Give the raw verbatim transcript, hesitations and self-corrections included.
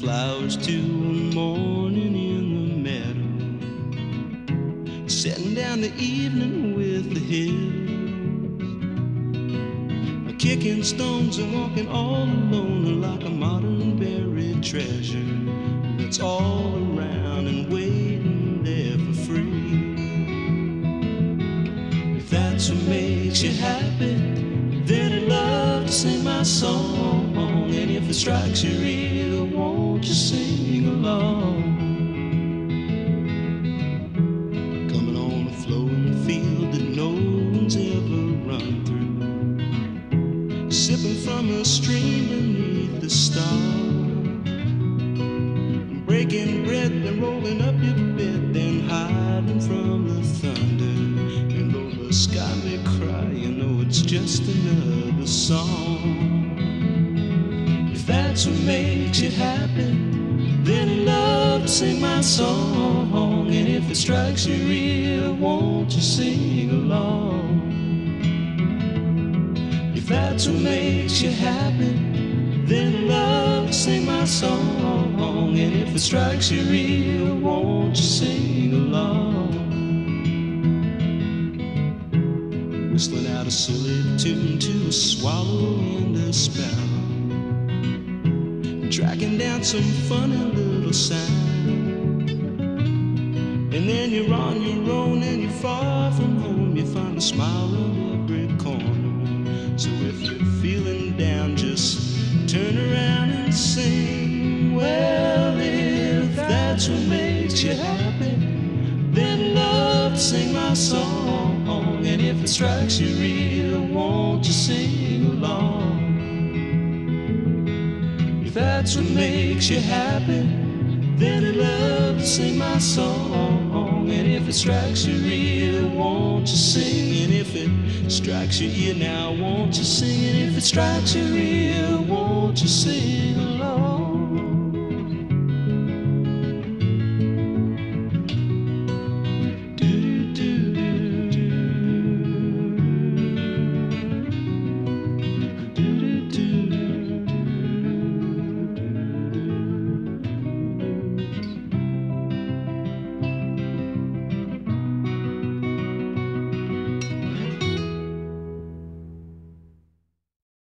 flowers to a morning in the meadow, setting down the evening with the hills, kicking stones and walking all alone like a modern buried treasure that's all around and waiting there for free. If that's what makes you happy, then I'd love to sing my song. And if it strikes your ear, won't you sing along? Coming on a flowing field that no one's ever run through, sipping from a stream beneath the stars, breaking bread and rolling up your bed, then hiding from the thunder. And though the sky may cry, you know it's just another song. If that's what makes you happy, then I'd love to sing my song. And if it strikes your ear, won't you sing along? If that's what makes you happy, then I'd love to sing my song. And if it strikes your ear, won't you sing along? Whistling out a silly tune to a swallow and a sparrow, tracking down some funny little sound. And then you're on your own and you're far from home, you find a smile in every corner. So if you're feeling down, just turn around and sing. Well, if that's what makes you happy, then I'd love to sing my song. And if it strikes your ear, won't you sing along? If that's what makes you happy, then I'd love to sing my song. And if it strikes your ear, won't you sing? And if it strikes your ear now, won't you sing? And if it strikes your ear, won't you sing along?